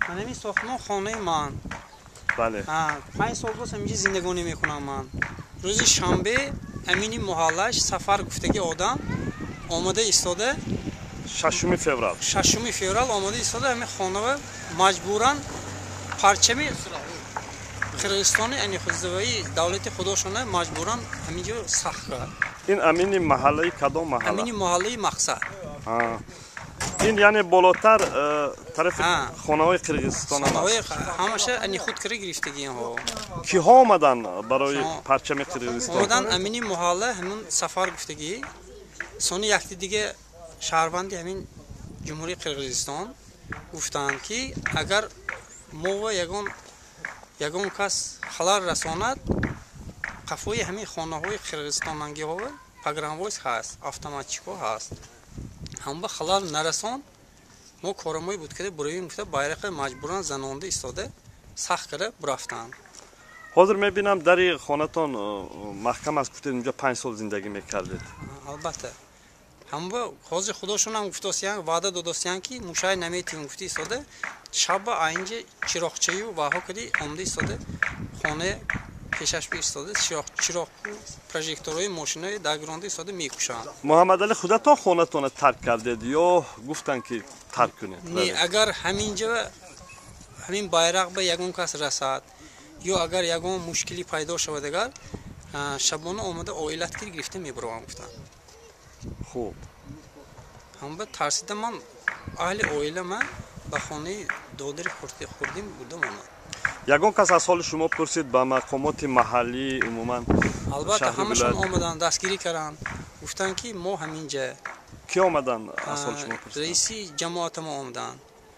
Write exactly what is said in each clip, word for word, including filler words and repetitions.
من همین ساختمان خانه من. بله. پنج سال بود همینجا زندگانی میکنم من. روز شنبه امینی محلش سفر گفتگی آدم آمده ایستاده. ششم فوریه. ششم فوریه آمده ایستاده همین خانه مجبورن پرچم قرقیزستان یعنی خودروایی دولت خودشونه مجبورن همینجا ساخت کرد. این امینی محله کدام محله؟ امینی محله مقصد. این یعنی بالاتر طرف خانه‌های قرقیزستان است. همشه انی خود کری گرفتگی ها. کی ها آمدن برای پرچم قرقیزستان؟ آمدن امینی محله همون سفر گفتگی. سونی یکی دیگه شهروندی همین جمهوری قرقیزستان گفتند که اگر ما و یگان یگان کس خلال رساند قفوی همین خانه‌های قرقیزستان منگی ها پگرانویس هست، اتوماتیکو هست. هم به خلال نرسان ما کارمایی بود که برای گفته بایرق مجبوران زنانده ایستاده سخت کرده برفتن. حاضر میبینم در خانه‌تان محکم است گفتید اینجا پنج سال زندگی میکردید. البته هم به حاضر خودشون هم گفتاسیان وعده داداسیان که مشای نمیتیم گفتی ایستاده شب اینجا چراغچه‌ای و واها کردی آمده ایستاده خانه پیشش بی ایستاده چراغ چراغ پروژکتورهای ماشینای داگرانده ایستاده میکشن. محمد علی خودتان خانه‌تان رو ترک کردید یا گفتن که ترک کنید؟ نه اگر همینجا همین بایرق به یگان کس رسد یا اگر یگان مشکلی پیدا شود اگر شبانه آمده عائلت کی گرفته میبرم گفتن. خوب. هم به ترسیدم من اهل عائله من به خانه دادر خورده خوردیم بودم من. یگان کس از حال شما پرسید با مقامات محلی عموما؟ البته همشون آمدن دستگیری کردن گفتن که ما همینجا. کی آمدن از حال شما پرسید؟ رئیسی جماعت ما آمدن.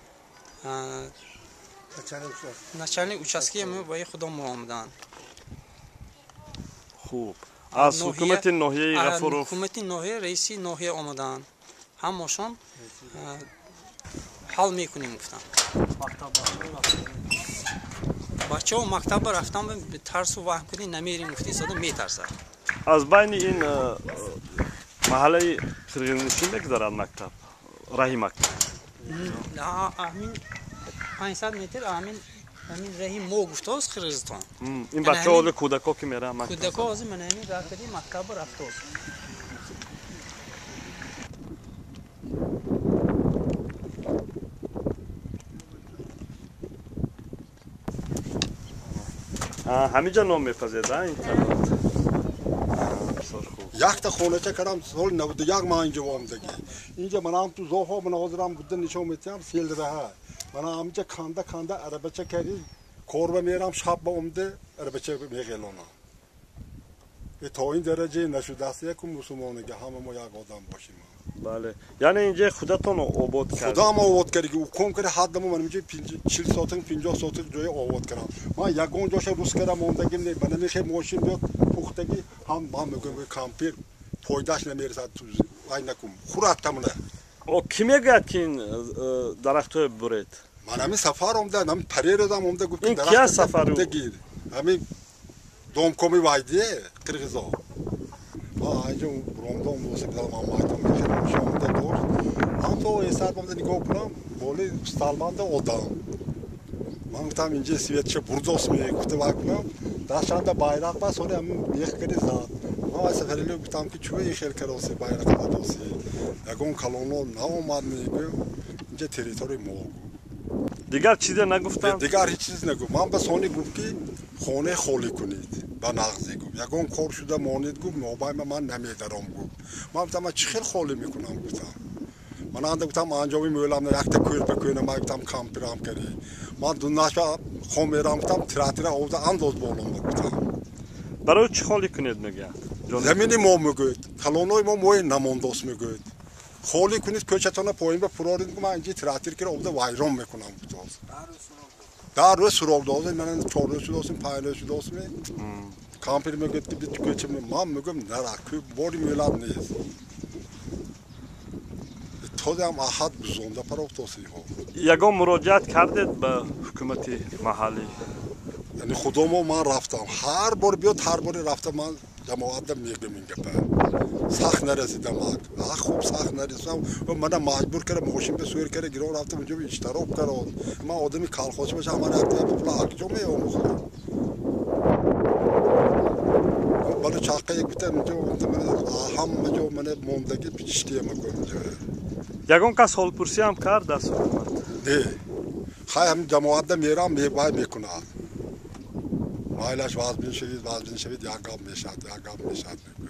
نچرنی اوچاسکی ما با خدا ما آمدن. خوب. از حکومت ناحیه غفورов حکومت ناحیه رئیسی ناحیه آمدن همشون حل میکنیم گفتن. بچه ها مکتب رفتن به ترس و وهم کنی نمیریم گفتی ساده میترسن. از بین این محله قرقیزستان میگذرد مکتب راهی مکتب؟ نه همین پانصد متر همین همین راهی ما گفته است قرقیزستان. این بچه ها کودکا که میره مکتب؟ کودکا از من همین راه کردی مکتب رفته است. همینجا نام میپذید این طرف. یک تا خونه چه کردم سال نود و یک ما اینجا آمدگی. اینجا من هم تو زوها من حاضرم بوده نشون میتیم سیل راه. من همینجا کانده کانده عربه چه کردی کوربه میرم شب با آمده عربه چه میگلونم. به تا این درجه نشده است یک مسلمانه که همه ما یک آدم باشیم. بله. یعنی اینجا خودتون آباد کرد؟ خودم آباد کردی او کم کرده حد ما من اینجا چهل ساعت پنجاه ساعت جای آباد کردم. من یگان جاش روز کردم آمدگی نه من نمیشه ماشین بیاد پختگی هم من میگم کامپیر پایداش نمیرسد تو وای نکم خوراتم نه. او کی میگه که این درختو برید؟ من همین سفر اومدم همین پریردم اومده گفت این کیا سفر بود؟ همین دوم کمی وایدیه قرقیزا. ما اینجا روندام واسه کدام مامایتم میشه اومده دور. من تو حساب اومده نگاه کنم بالی سالمانده آدم. من گفتم اینجا سویتش بردوس میگه گفته واکنم داشتند بایرق با سوری هم یک کردی زاد. ما سفریلو گفتم که چوی خیلی کراسی بایرق دادوسی. یکون کلونو ناومد میگه اینجا تریتوری مول. دیگر چیزی نگفتم؟ دیگر هیچ چیز نگفت. من به سونی گفت که خانه خالی کنید. با نغزی گفت. یکون کار شده مانید گفت موبایل من نمیدارم گفت. من گفتم من چی خیلی خالی میکنم گفتم. من آنده گفتم آنجایی میولم نه یک تا کویر بکنم من گفتم کامپیرام کردی. من دنیاش خون میرم گفتم تراتیره آوده انداز بالام گفتم. برای چی خالی کنید میگه؟ زمینی ما میگوید. کلونای ما موی نمانداس میگوید. خالی کنید کوچه‌تون پایین به پرارید که من اینجا تراتیر کرده آوده وایرام میکنم گفتم. در روز سراغ دادن من چهار روز داشتم پنج روز داشتم. کامپیر میگوید که بیت کوچه من میگم نه راکی بودی میلاد نیست. خودم احد بزنده پروفتوسی ها. یگان مراجعت کردید به حکومت محلی؟ یعنی خودم من رفتم هر بار بیاد هر بار رفتم من جماعت میگم میگم سخت نرسیدم آخ خوب سخت نرسیدم و من مجبور کردم ماشین به سویر کرده گیرون رفتم اونجا به اشتراک کردم من آدمی کالخوش باشم من رفتم پلاک جو میام بالا چاقه یک بیتر اونجا من همه جو من موندگی پیشتی میکنم ягон кас ҳолпурсиам кард дар суҳбат نه خواهی هم جماعت دا میرم میبای میکنم مایلش واز بین شوید واز بین شوید یک گام میشد یک گام میشد